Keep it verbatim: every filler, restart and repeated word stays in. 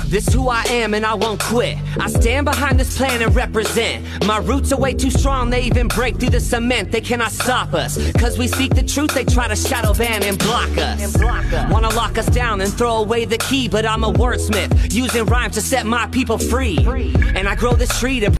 This who I am and I won't quit. I stand behind this plan and represent. My roots are way too strong, they even break through the cement. They cannot stop us, cause we speak the truth. They try to shadow ban and block us. Wanna lock us down and throw away the key, but I'm a wordsmith, using rhymes to set my people free. And I grow this tree to